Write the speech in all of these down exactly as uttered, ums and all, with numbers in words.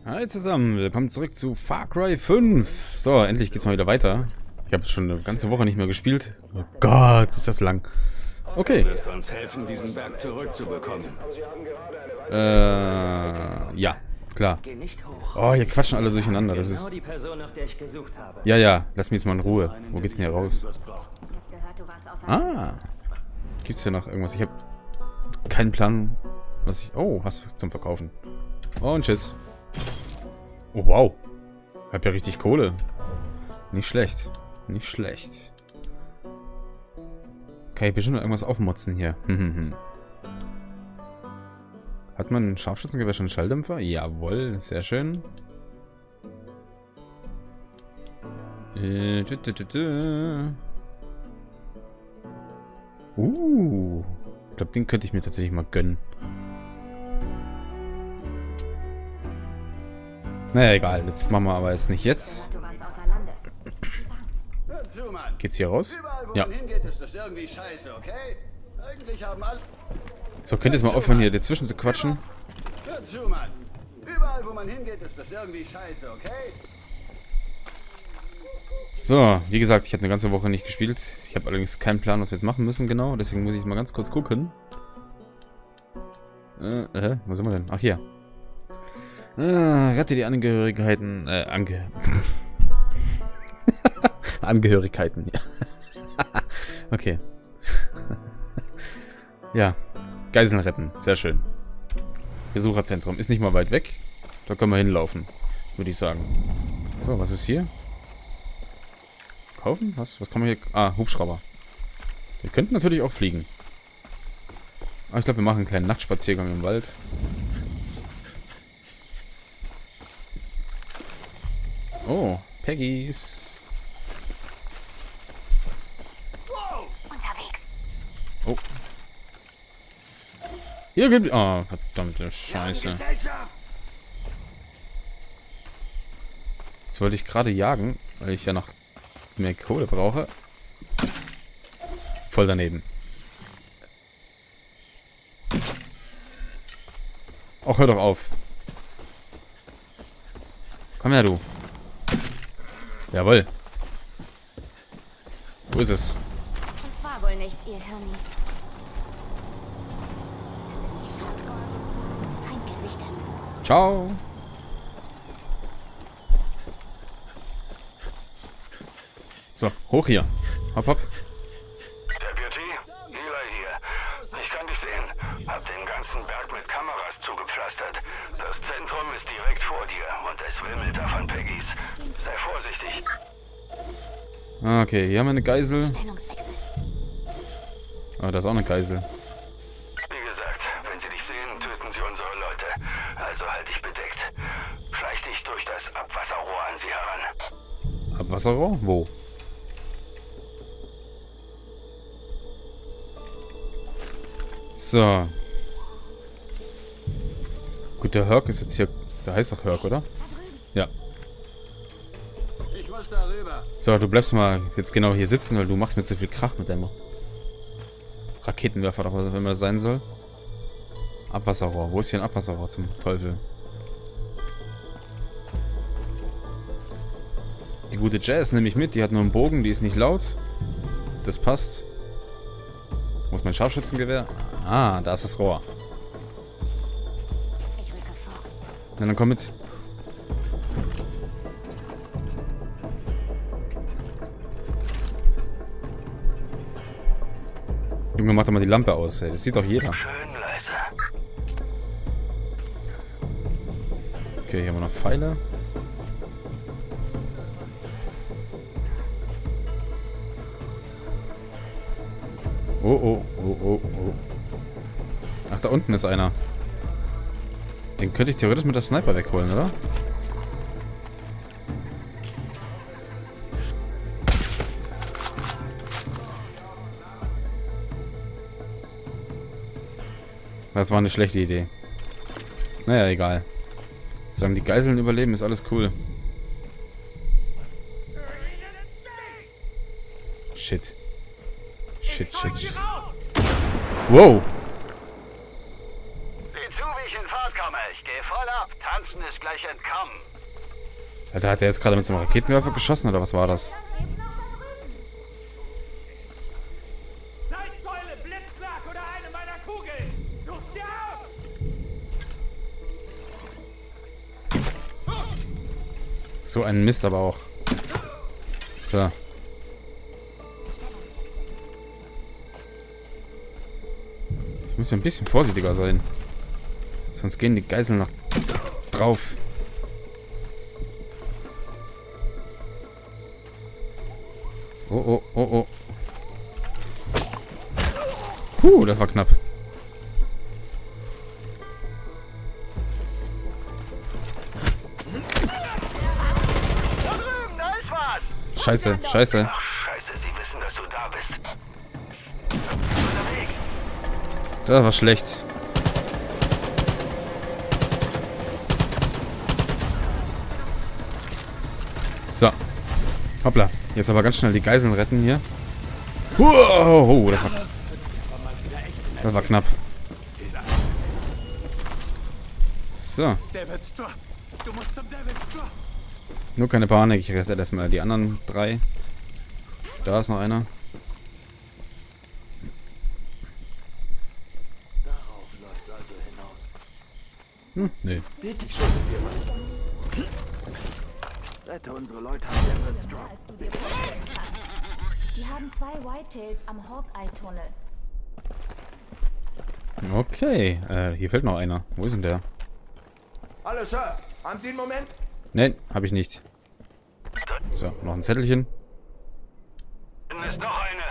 Hi zusammen, willkommen zurück zu Far Cry fünf. So, endlich geht's mal wieder weiter. Ich habe schon eine ganze Woche nicht mehr gespielt. Oh Gott, ist das lang. Okay. Du wirst uns helfen, diesen Berg zurückzubekommen. Äh, ja, klar. Geh nicht hoch. Oh, hier quatschen alle durcheinander. Das Genau ist... die Person, nach der ich gesucht habe. Ja, ja, lass mich jetzt mal in Ruhe. Wo geht's denn hier raus? Ah. Gibt's hier noch irgendwas? Ich habe keinen Plan, was ich... Oh, was zum Verkaufen. Oh, und tschüss. Oh, wow. Ich hab ja richtig Kohle. Nicht schlecht. Nicht schlecht. Kann ich bestimmt noch irgendwas aufmotzen hier. Hat man ein Scharfschützengewehr schon einen Schalldämpfer? Jawohl, sehr schön. Äh, tü, tü, tü, tü. Uh. Ich glaube, den könnte ich mir tatsächlich mal gönnen. Naja, egal. Jetzt machen wir aber jetzt nicht jetzt. Geht's hier raus? Ja. So, könnt ihr jetzt mal aufhören, hier dazwischen zu quatschen? Hör zu, Mann. Überall, wo man hingeht, ist das irgendwie scheiße, okay? So, wie gesagt, ich habe eine ganze Woche nicht gespielt. Ich habe allerdings keinen Plan, was wir jetzt machen müssen, genau. Deswegen muss ich mal ganz kurz gucken. Äh, äh, wo sind wir denn? Ach, hier. Ah, rette die Angehörigkeiten, äh, Ange... Angehörigkeiten, ja. Okay. Ja, Geiseln retten, sehr schön. Besucherzentrum, ist nicht mal weit weg. Da können wir hinlaufen, würde ich sagen. So, was ist hier? Kaufen? Was, was kann man hier... Ah, Hubschrauber. Wir könnten natürlich auch fliegen. Aber ich glaube, wir machen einen kleinen Nachtspaziergang im Wald. Oh, Peggies. Oh. Hier gibt... Oh, verdammte Scheiße. Jetzt wollte ich gerade jagen, weil ich ja noch mehr Kohle brauche. Voll daneben. Och, hör doch auf. Komm her, du. Jawohl. Wo ist es? Das war wohl nichts, ihr Hirnis. Das ist die Schadform. Feind gesichtet. Ciao. So, hoch hier. Hopp, hopp. Deputy, Eli hier. Ich kann dich sehen. Hab den ganzen Berg mit Kameras zugepflastert. Das Zentrum ist direkt vor dir und es wimmelt da von Peggies. Sei vorsichtig. Okay, hier haben wir eine Geisel. Stellungswechsel. Ah, da ist auch eine Geisel. Wie gesagt, wenn sie dich sehen, töten sie unsere Leute. Also halt dich bedeckt. Schleich dich durch das Abwasserrohr an sie heran. Abwasserrohr? Wo? So. Gut, der Herc ist jetzt hier... Der heißt doch Herc, oder? Ja. Ich muss darüber. So, du bleibst mal jetzt genau hier sitzen, weil du machst mir zu viel Krach mit deinem Raketenwerfer, was auch immer das sein soll. Abwasserrohr. Wo ist hier ein Abwasserrohr zum Teufel? Die gute Jazz nehme ich mit. Die hat nur einen Bogen, die ist nicht laut. Das passt. Wo ist mein Scharfschützengewehr? Ah, da ist das Rohr. Ich rücke vor. Na, dann komm mit. Junge, mach doch mal die Lampe aus, ey. Das sieht doch jeder. Schön leise. Okay, hier haben wir noch Pfeile. Oh, oh, oh, oh, oh. Ach, da unten ist einer. Den könnte ich theoretisch mit der Sniper wegholen, oder? Das war eine schlechte Idee. Naja, egal. Solange die Geiseln überleben, ist alles cool. Shit. Shit, shit, shit. Wow. Die zu, wie ich in Fahrt komme. Ich gehe voll ab. Tanzen ist gleich entkommen. Alter, hat er jetzt gerade mit so einem Raketenwerfer geschossen oder was war das? Leitsäule, Blitzschlag oder eine meiner Kugeln! Such sie aus! So ein Mist aber auch. So. Ich muss ja ein bisschen vorsichtiger sein. Sonst gehen die Geiseln noch drauf. Oh, oh, oh, oh. Puh, das war knapp. Da drüben, da ist was. Scheiße, scheiße. Ach, scheiße, sie wissen, dass du da bist. Das war schlecht. So. Hoppla. Jetzt aber ganz schnell die Geiseln retten hier. Wow, oh, das war, das war knapp. So. Du musst zum Devil's Drop. Nur keine Panik. Ich rette erstmal die anderen drei. Da ist noch einer. Darauf läuft's also hinaus. Hm, nee. Bitte schulden wir was. Rette unsere Leute am Devil's Drop. Als du dir vorstellen kannst. Die haben zwei Whitetails am Hawkeye-Tunnel. Okay. Äh, hier fehlt noch einer. Wo ist denn der? Hallo, Sir. Haben Sie einen Moment? Nein, habe ich nicht. So, noch ein Zettelchen. Dann ist noch eine.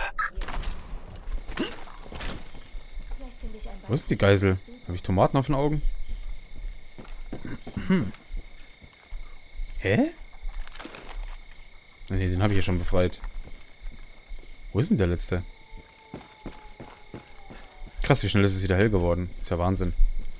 Vielleicht finde ich ein Wo ist die Geisel? Habe ich Tomaten auf den Augen? Hm. Hä? Nee, den habe ich ja schon befreit. Wo ist denn der letzte? Krass, wie schnell ist es wieder hell geworden. Ist ja Wahnsinn.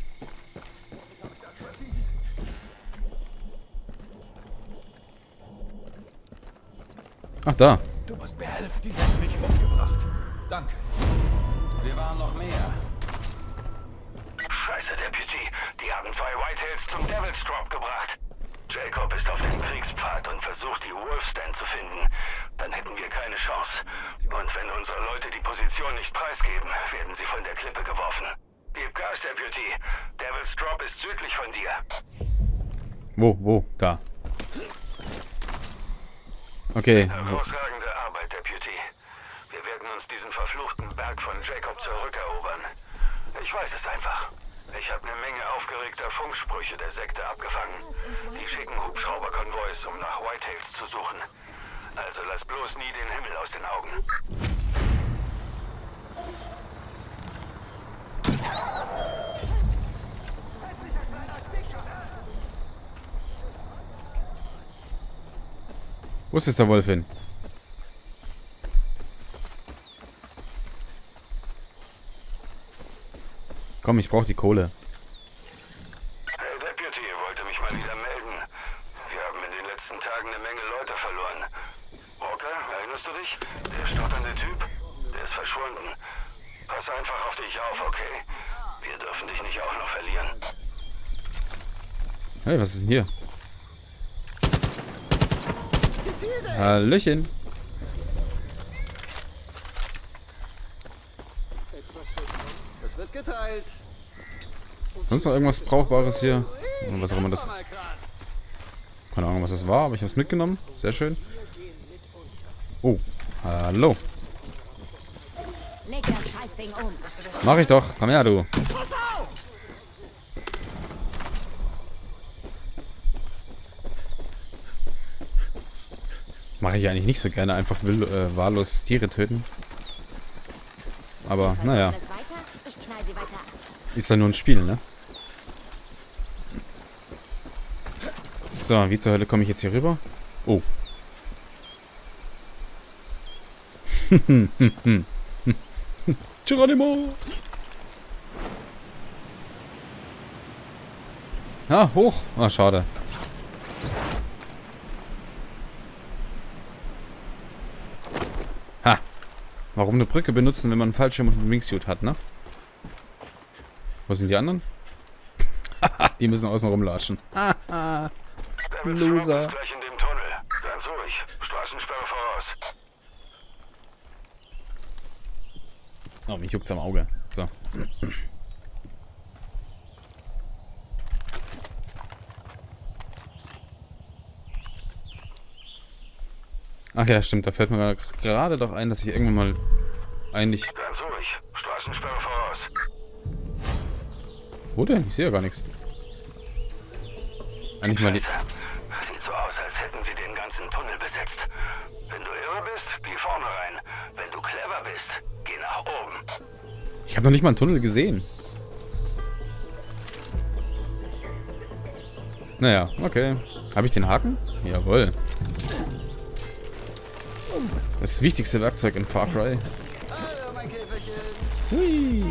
Ach, da. Du musst mir helfen, die hätten mich umgebracht. Danke. Wir waren noch mehr. Scheiße, Deputy. Die haben zwei Whitetails zum Devil's Drop gebracht. Jacob ist auf dem Kriegspfad und versucht, die Wolfstand zu finden. Dann hätten wir keine Chance. Und wenn unsere Leute die Position nicht preisgeben, werden sie von der Klippe geworfen. Gib Gas, Deputy. Devil's Drop ist südlich von dir. Wo, wo? Da. Okay. Herausragende Arbeit, Deputy. Wir werden uns diesen verfluchten Berg von Jacob zurückerobern. Ich weiß es einfach. Ich habe eine Menge aufgeregter Funksprüche der Sekte abgefangen. Die schicken Hubschrauberkonvois, um nach Whitetails zu suchen. Also lass bloß nie den Himmel aus den Augen. Wo ist jetzt der Wolf hin? Komm, ich brauche die Kohle. Hey, Deputy, wollte mich mal wieder melden. Wir haben in den letzten Tagen eine Menge Leute verloren. Walker, erinnerst du dich? Der stotternde Typ? Der ist verschwunden. Pass einfach auf dich auf, okay? Wir dürfen dich nicht auch noch verlieren. Hey, was ist denn hier? Hallöchen. Es wird geteilt. Sonst noch irgendwas Brauchbares hier? Oder was auch immer das... Keine Ahnung, was das war, aber ich habe es mitgenommen. Sehr schön. Oh, hallo. Leg das Scheißding um. Mach ich doch. Komm her, du. Mache ich eigentlich nicht so gerne. Einfach will, äh, wahllos Tiere töten. Aber, naja. Alles weiter? Ich knall sie weiter ab. Ist ja nur ein Spiel, ne? So, wie zur Hölle komme ich jetzt hier rüber? Oh. Geronimo! Ah, hoch. Ah, schade. Ha. Warum eine Brücke benutzen, wenn man einen Fallschirm und einen Wingsuit hat, ne? Wo sind die anderen? Die müssen außen rumlatschen. Haha. Loser. Gleich in dem Tunnel. Ganz ruhig. Straßensperre voraus. Oh, mich juckt's am Auge. So. Ach ja, stimmt. Da fällt mir gerade doch ein, dass ich irgendwann mal eigentlich... Ganz ruhig. Straßensperre voraus. Wo denn? Ich sehe ja gar nichts. Eigentlich mal die... Sieht so aus, als hätten sie den ganzen Tunnel besetzt. Wenn du irre bist, geh vorne rein. Wenn du clever bist, geh nach oben. Ich habe noch nicht mal einen Tunnel gesehen. Naja, okay. Habe ich den Haken? Jawohl. Das wichtigste Werkzeug in Far Cry. Hallo, mein Käferchen. Hui.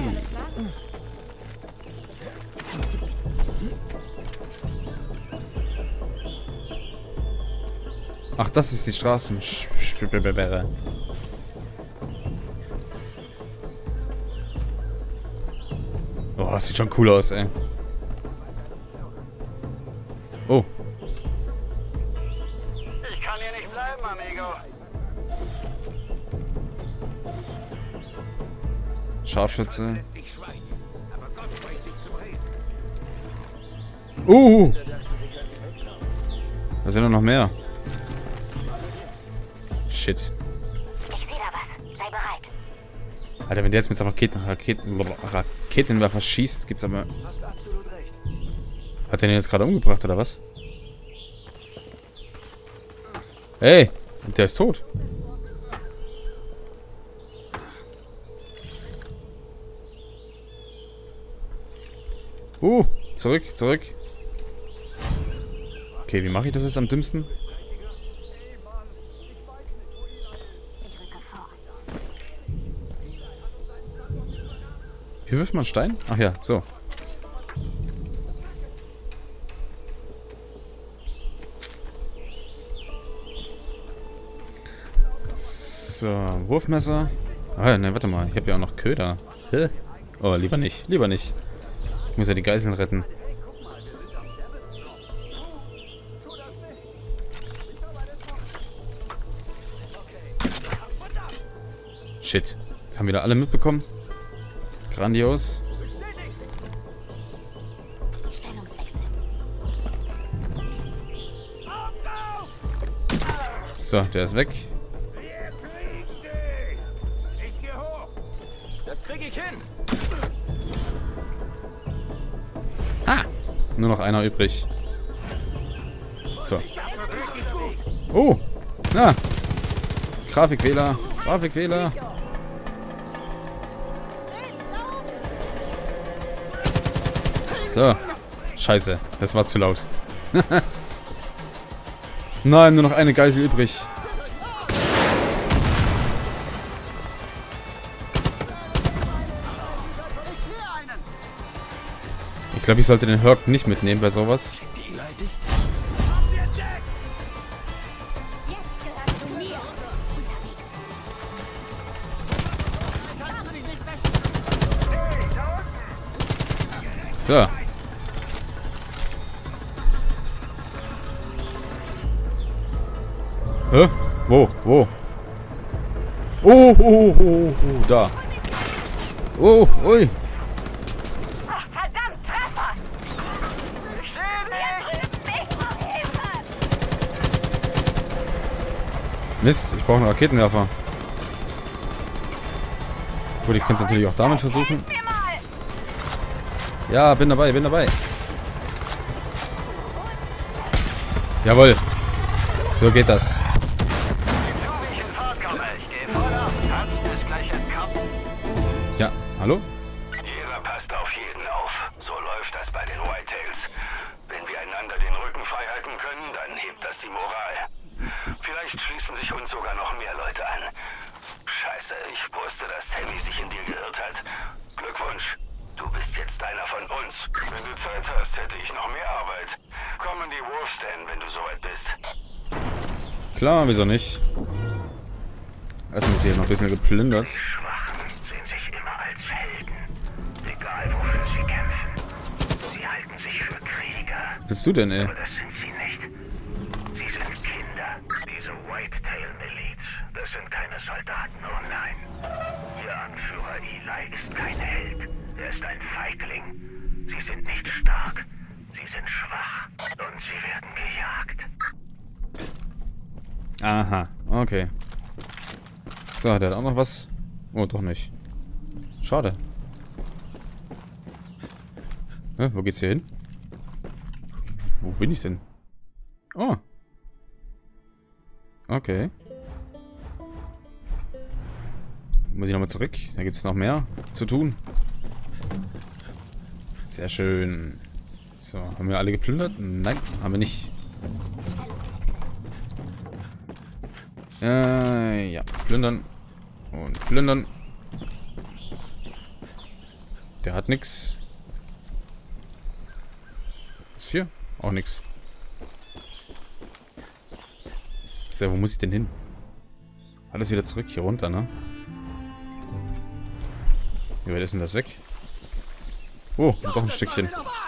Ach, das ist die Straßen. Oh, das sieht schon cool aus, ey. Oh. Ich kann hier nicht bleiben, Amigo. Scharfschütze. Uh. Da sind noch mehr. Shit. Ich sehe da was. Sei bereit. Alter, wenn der jetzt mit seinem Raketen, Raketen, Raketenwerfer schießt, gibt's aber... Hast absolut recht. Hat der den jetzt gerade umgebracht, oder was? Ey, der ist tot. Uh, zurück, zurück. Okay, wie mache ich das jetzt am dümmsten? Ich rücke vor. Wie wirft man Stein? Ach ja, so. So, Wurfmesser. Ah, ne, warte mal. Ich habe ja auch noch Köder. Hä? Oh, lieber nicht. Lieber nicht. Ich muss ja die Geiseln retten. Shit. Das haben wieder alle mitbekommen. Grandios. Stellungswechsel. So, der ist weg. Ich geh hoch. Das krieg ich hin. Ah! Nur noch einer übrig. So. Oh! Na! Grafikwähler! Grafikwähler! So. Scheiße, das war zu laut. Nein, nur noch eine Geisel übrig. Ich glaube, ich sollte den Herc nicht mitnehmen bei sowas. Die leite ich. Jetzt gehörst du mir. Unterwegs. So. Hä? Wo? Wo? Oh, oh, oh, oh, oh, da. Oh, ui. Verdammt, Treffer! Ich sehe dich! Mist, ich brauche einen Raketenwerfer. Gut, ich kann es natürlich auch damit versuchen. Ja, bin dabei, bin dabei. Jawohl. So geht das. Ja, hallo? Jeder passt auf jeden auf. So läuft das bei den Whitetails. Wenn wir einander den Rücken frei halten können, dann hebt das die Moral. Vielleicht schließen sich uns sogar noch mehr Leute an. Scheiße, ich wusste, dass Tammy sich in dir geirrt hat. Glückwunsch. Du bist jetzt einer von uns. Wenn du Zeit hast, hätte ich noch mehr Arbeit. Komm in die Wolfstand, wenn du soweit bist. Klar, wieso nicht? Erstmal wird hier noch ein bisschen geplündert. Schwachen sehen sich immer als Helden. Egal wofür sie kämpfen. Sie halten sich für Krieger. bist du denn, ey? Aber das sind sie nicht. Sie sind Kinder. Diese Whitetail-Miliz, das sind keine Soldaten, oh nein. Ihr Anführer Eli ist kein Held. Er ist ein Feigling. Sie sind nicht stark. Sie sind schwach. Und sie werden gejagt. Aha, okay. So, der hat auch noch was. Oh, doch nicht. Schade. Hä, wo geht's hier hin? Wo bin ich denn? Oh. Okay. Muss ich nochmal zurück? Da gibt es noch mehr zu tun. Sehr schön. So, haben wir alle geplündert? Nein, haben wir nicht. Äh, ja, plündern. Und plündern. Der hat nix. Was ist hier? Auch nix. So, wo muss ich denn hin? Alles wieder zurück hier runter, ne? Wie weit ist denn das weg? Oh, doch ein Stückchen.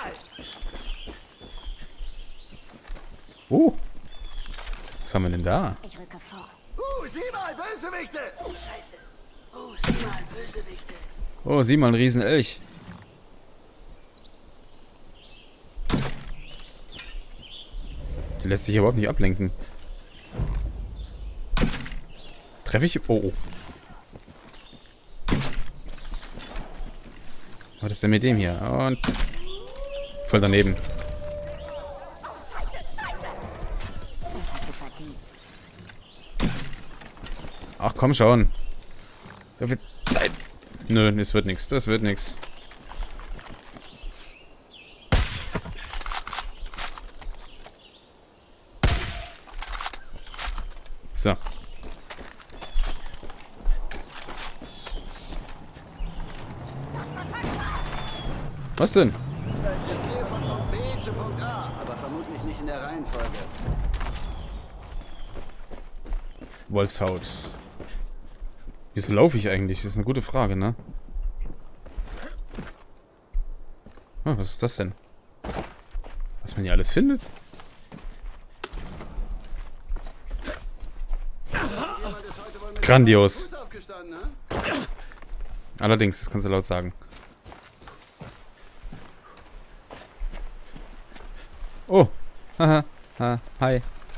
Oh. Was haben wir denn da? Ich rücke vor. Uh, sieh mal, Bösewichte! Oh, Scheiße. Oh, sieh mal, Bösewichte. Oh, sieh mal, ein Riesenelch. Der lässt sich überhaupt nicht ablenken. Treffe ich? Oh, oh. Was ist denn mit dem hier? Und voll daneben. Das hast du verdient. Ach komm schon. So viel Zeit. Nö, das wird nichts. Das wird nichts. So. Was denn? Ich gehe von Punkt B zu Punkt A, aber vermutlich nicht in der Reihenfolge. Wolfshaut. Wieso laufe ich eigentlich? Das ist eine gute Frage, ne? Oh, was ist das denn? Was man hier alles findet? Grandios. Fuß aufgestanden, ne? Allerdings, das kannst du laut sagen. Oh. Haha. Ha. Hi.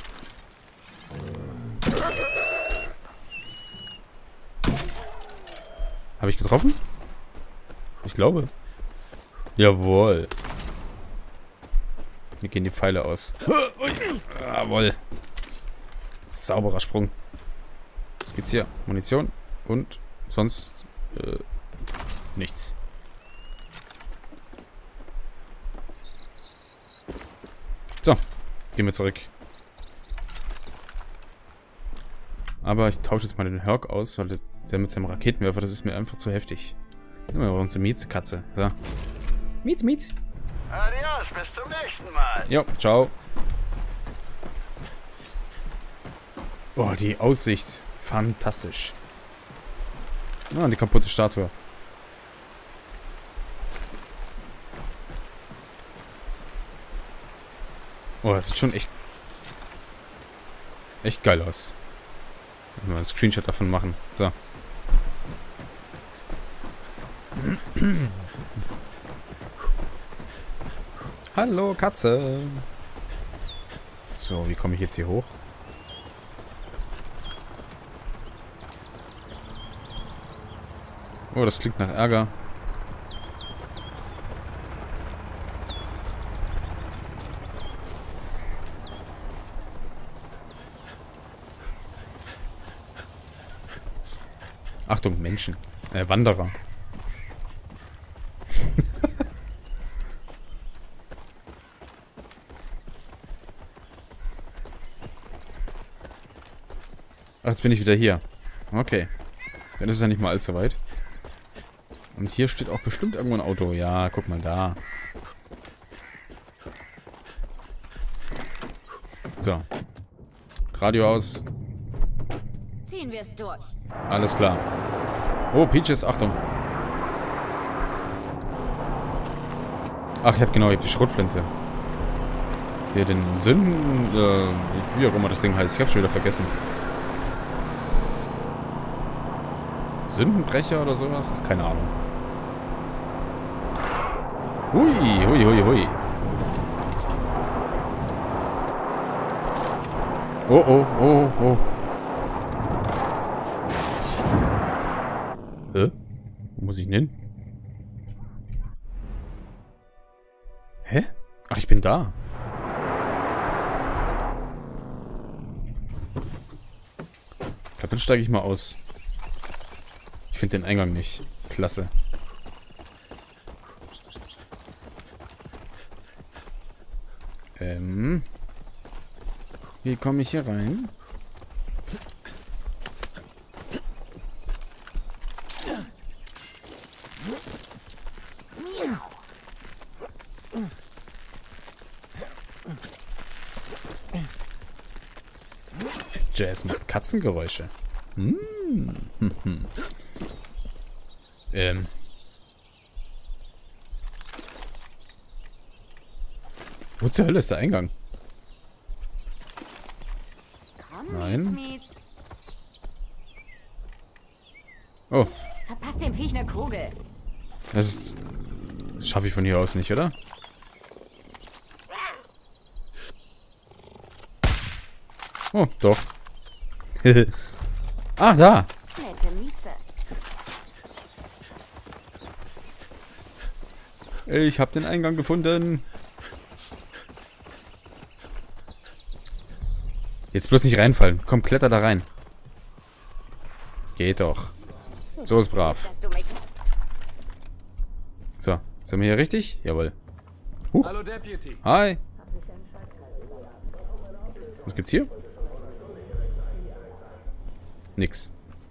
Habe ich getroffen? Ich glaube. Jawohl. Mir gehen die Pfeile aus. Jawohl. Sauberer Sprung. Was gibt's hier? Munition und sonst äh, nichts. So, gehen wir zurück. Aber ich tausche jetzt mal den Herc aus, weil der mit seinem Raketenwerfer, das ist mir einfach zu heftig. Nehmen wir unsere Miezkatze. So. Miez, Miez. Adios, bis zum nächsten Mal. Jo, ciao. Oh, die Aussicht. Fantastisch. Ah, die kaputte Statue. Oh, das sieht schon echt... echt geil aus. Mal einen Screenshot davon machen. So. Hallo, Katze. So, wie komme ich jetzt hier hoch? Oh, das klingt nach Ärger. Achtung, Menschen. Äh, Wanderer. Ach, jetzt bin ich wieder hier. Okay. Dann ist es ja nicht mal allzu weit. Und hier steht auch bestimmt irgendwo ein Auto. Ja, guck mal da. So. Radio aus. Ziehen wir es durch. Alles klar. Oh, Peaches, Achtung. Ach, ich hab genau, ich hab die Schrotflinte. Hier den Sünden... Äh, wie auch immer das Ding heißt. Ich hab's schon wieder vergessen. Sündenbrecher oder sowas? Ach, keine Ahnung. Hui, hui, hui, hui. Oh, oh, oh, oh. Hä? Wo muss ich denn hin? Hä? Ach, ich bin da. Ich glaube, dann steige ich mal aus. Ich finde den Eingang nicht. Klasse. Ähm. Wie komme ich hier rein? Jazz macht Katzengeräusche. Hm. Hm, hm. Ähm. Wo zur Hölle ist der Eingang? Nein. Oh. Verpasst dem Viech eine Kugel. Das ist... schaffe ich von hier aus nicht, oder? Oh, doch. Ah, da. Nette Mieze. Ich habe den Eingang gefunden. Jetzt bloß nicht reinfallen. Komm, kletter da rein. Geht doch. So ist brav. So, sind wir hier richtig? Jawohl. Huch. Hallo Deputy. Hi. Was gibt's hier? Nix.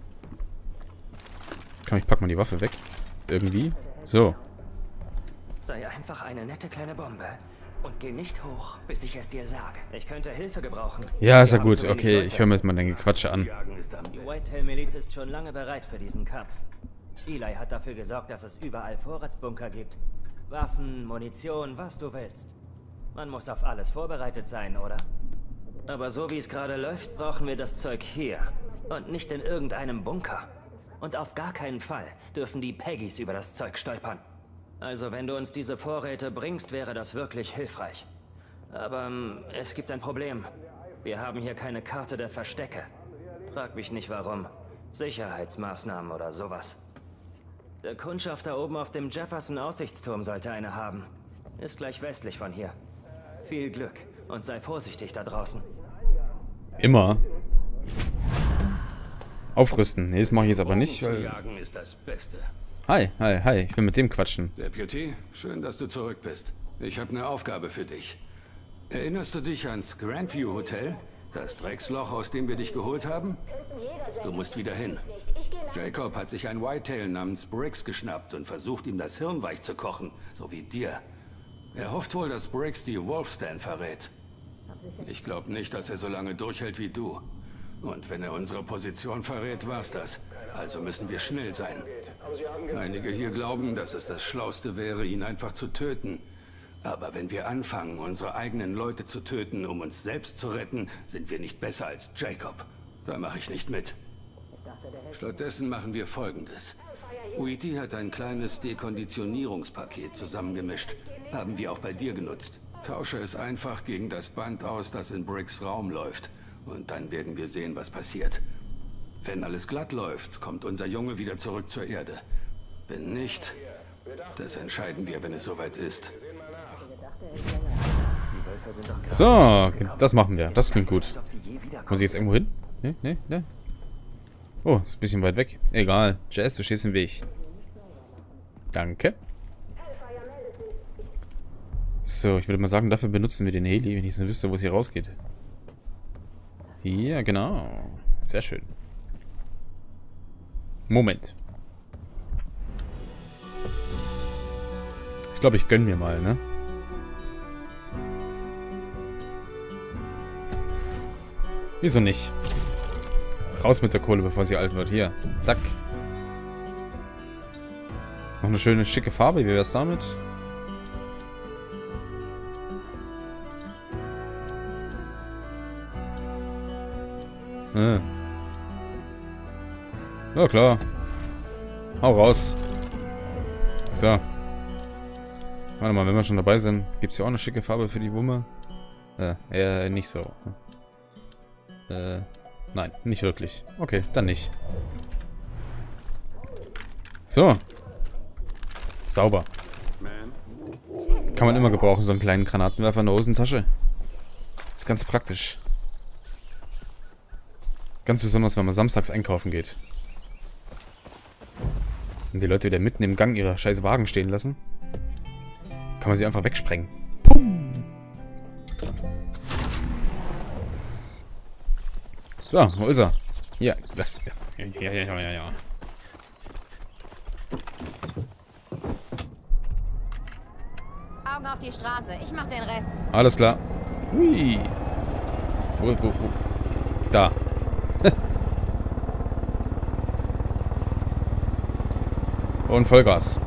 Komm, ich pack mal die Waffe weg. Irgendwie. So. Sei einfach eine nette kleine Bombe. Und geh nicht hoch, bis ich es dir sage. Ich könnte Hilfe gebrauchen. Ja, ist ja Wir haben gut. zu wenig Okay, Leute. ich höre mir jetzt mal deine Gequatsche an. Die Whitetail-Miliz ist schon lange bereit für diesen Kampf. Eli hat dafür gesorgt, dass es überall Vorratsbunker gibt. Waffen, Munition, was du willst. Man muss auf alles vorbereitet sein, oder? Aber so wie es gerade läuft, brauchen wir das Zeug hier. Und nicht in irgendeinem Bunker. Und auf gar keinen Fall dürfen die Peggys über das Zeug stolpern. Also wenn du uns diese Vorräte bringst, wäre das wirklich hilfreich. Aber ähm, es gibt ein Problem. Wir haben hier keine Karte der Verstecke. Frag mich nicht warum. Sicherheitsmaßnahmen oder sowas. Der Kundschafter oben auf dem Jefferson-Aussichtsturm sollte eine haben. Ist gleich westlich von hier. Viel Glück und sei vorsichtig da draußen. Immer. Aufrüsten. Nee, das mache ich jetzt aber nicht, Zu weil... jagen ist das Beste. Hi, hi, hi. Ich will mit dem quatschen. Deputy, schön, dass du zurück bist. Ich habe eine Aufgabe für dich. Erinnerst du dich ans Grandview Hotel? Das Drecksloch, aus dem wir dich geholt haben? Du musst wieder hin. Jacob hat sich ein Whitetail namens Briggs geschnappt und versucht, ihm das Hirn weich zu kochen, so wie dir. Er hofft wohl, dass Briggs die Wolfstan verrät. Ich glaube nicht, dass er so lange durchhält wie du. Und wenn er unsere Position verrät, war's das. Also müssen wir schnell sein. Einige hier glauben, dass es das Schlauste wäre, ihn einfach zu töten. Aber wenn wir anfangen, unsere eigenen Leute zu töten, um uns selbst zu retten, sind wir nicht besser als Jacob. Da mache ich nicht mit. Stattdessen machen wir Folgendes. Uiti hat ein kleines Dekonditionierungspaket zusammengemischt. Haben wir auch bei dir genutzt. Tausche es einfach gegen das Band aus, das in Briggs Raum läuft. Und dann werden wir sehen, was passiert. Wenn alles glatt läuft, kommt unser Junge wieder zurück zur Erde. Wenn nicht, das entscheiden wir, wenn es soweit ist. So, das machen wir. Das klingt gut. Muss ich jetzt irgendwo hin? Ne, ne, ne? Oh, ist ein bisschen weit weg. Egal. Jazz, du stehst im Weg. Danke. So, ich würde mal sagen, dafür benutzen wir den Heli, wenn ich so wüsste, wo es hier rausgeht. Hier, genau. Sehr schön. Moment. Ich glaube, ich gönn mir mal, ne? Wieso nicht? Raus mit der Kohle, bevor sie alt wird. Hier. Zack. Noch eine schöne, schicke Farbe. Wie wär's damit? Äh. Ja, klar. Hau raus. So. Warte mal, wenn wir schon dabei sind, gibt es ja auch eine schicke Farbe für die Wumme. Äh, eher nicht so. Äh, nein, nicht wirklich. Okay, dann nicht. So. Sauber. Kann man immer gebrauchen, so einen kleinen Granatenwerfer in der Hosentasche. Ist ganz praktisch. Ganz besonders, wenn man samstags einkaufen geht. Und die Leute wieder mitten im Gang ihre scheiß Wagen stehen lassen. Kann man sie einfach wegsprengen. Pum. So, wo ist er? Hier, das. Ja, ja, ja, ja, ja. Augen auf die Straße. Ich mach den Rest. Alles klar. Hui. Wo, wo, wo? Da. Und Vollgas.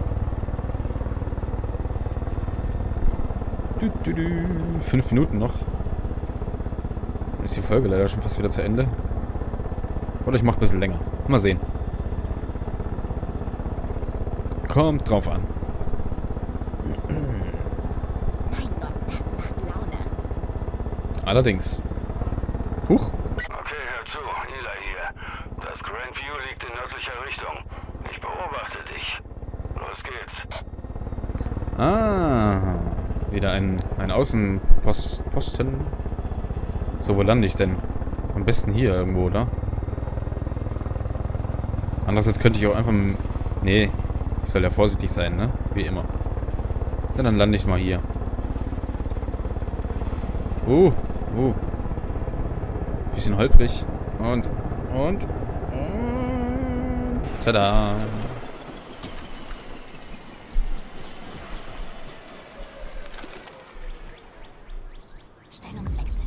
Du, du, du. Fünf Minuten noch. Ist die Folge leider schon fast wieder zu Ende. Oder ich mache ein bisschen länger. Mal sehen. Kommt drauf an. Mein Gott, das macht Laune. Allerdings. Huch. Okay, hör zu, Eli hier. Das Grandview liegt in nördlicher Richtung. Ich beobachte dich. Los geht's. Ah. Wieder ein, ein Außenposten. So, wo lande ich denn? Am besten hier irgendwo, oder? Andererseits könnte ich auch einfach... Nee, ich soll ja vorsichtig sein, ne? Wie immer. Ja, dann lande ich mal hier. Uh, uh. Bisschen holprig. Und, und, und. Tada! Stellungswechsel.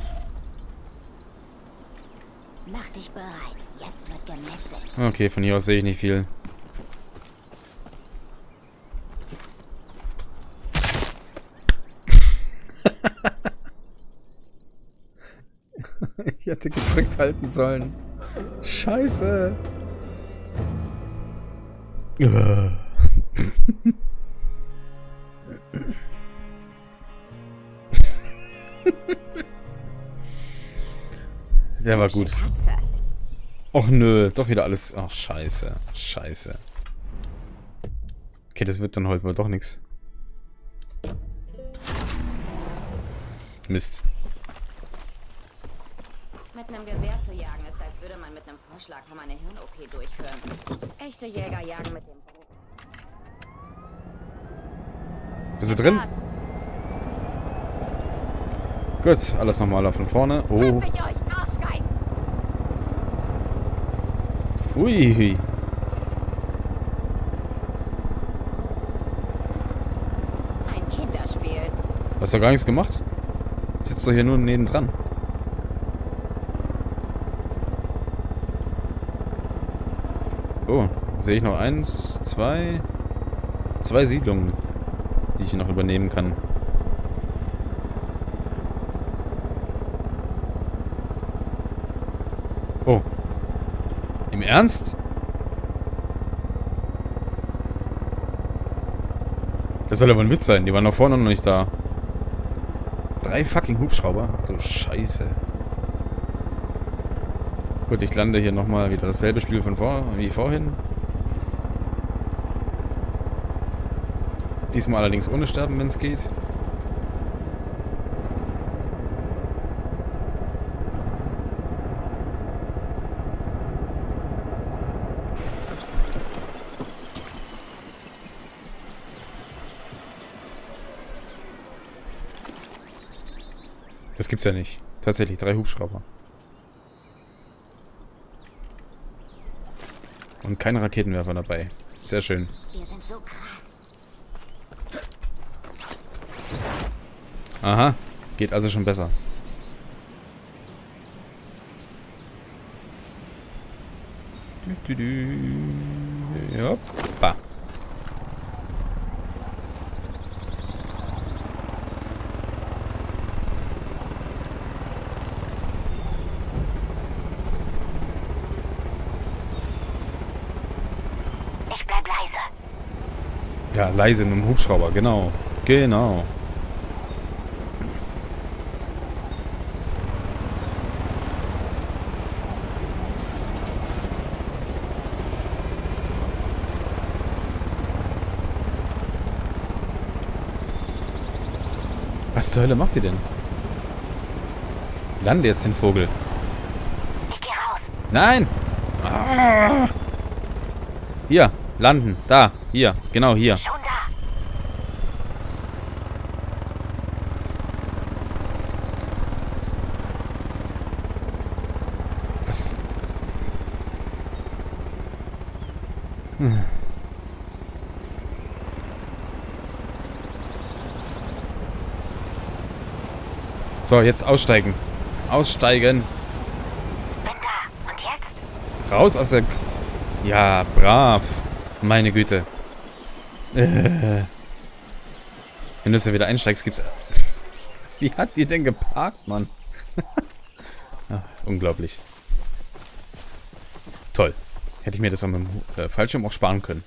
Mach dich bereit. Jetzt wird gemetzelt. Okay, von hier aus sehe ich nicht viel. Ich hätte gedrückt halten sollen. Scheiße. Der war gut. Och nö, doch wieder alles. Ach, scheiße. Scheiße. Okay, das wird dann heute wohl doch nichts. Mist. Mit einem Gewehr zu jagen ist, als würde man mit einem Vorschlaghammer eine Hirn-O P durchführen. Echte Jäger jagen mit dem Bogen. Bist du drin? Gut, alles nochmal von vorne. Oh. Hab ich euch, Arschgeigen! Ui. Ein Kinderspiel. Hast du gar nichts gemacht? Sitzt doch hier nur neben dran. Oh, sehe ich noch eins, zwei, zwei Siedlungen, die ich noch übernehmen kann. Oh. Im Ernst? Das soll aber ein Witz sein. Die waren noch vorne noch nicht da. Drei fucking Hubschrauber? Ach du Scheiße. Gut, ich lande hier nochmal wieder dasselbe Spiel von vor, wie vorhin. Diesmal allerdings ohne Sterben, wenn es geht. Das gibt's ja nicht. Tatsächlich, drei Hubschrauber. Und keine Raketenwerfer dabei. Sehr schön. Wir sind so krass. Aha, geht also schon besser. Du, du, du. Hoppa. Ja, leise mit dem Hubschrauber, genau. Genau. Was zur Hölle macht ihr denn? Lande jetzt den Vogel. Ich geh raus. Nein! Ah! Hier, landen. Da, hier. Genau hier. Schon da. Was? Hm. So, jetzt aussteigen. Aussteigen. Bin da. Und jetzt? Raus aus der... K ja, brav. Meine Güte. Äh. Wenn du jetzt wieder einsteigst, gibt's... Wie hat die denn geparkt, Mann? Ach, unglaublich. Toll. Hätte ich mir das auch mit dem äh, Fallschirm auch sparen können.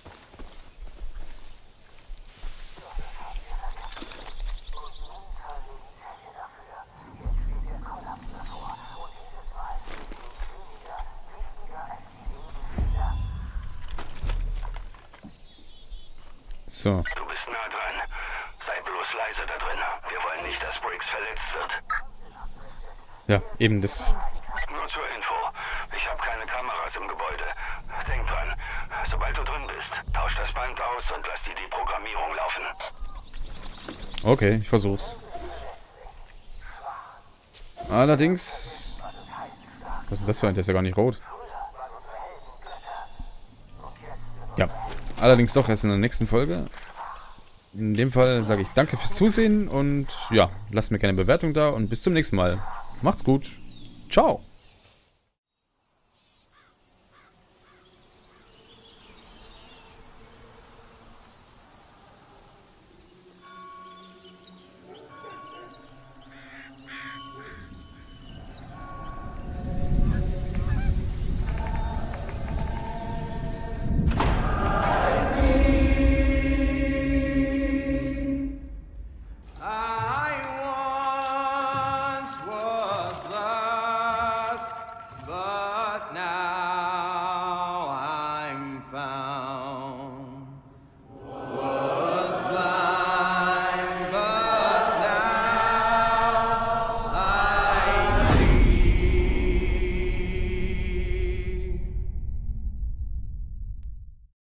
So. Du bist nah dran. Sei bloß leise da drin. Wir wollen nicht, dass Briggs verletzt wird. Ja, eben das... Nur zur Info. Ich habe keine Kameras im Gebäude. Denk dran. Sobald du drin bist, tausch das Band aus und lass dir die Programmierung laufen. Okay, ich versuch's. Allerdings... Was ist denn das für ein? Der ist ja gar nicht rot. Ja. Allerdings doch erst in der nächsten Folge. In dem Fall sage ich danke fürs Zusehen und ja, lasst mir gerne eine Bewertung da und bis zum nächsten Mal. Macht's gut. Ciao.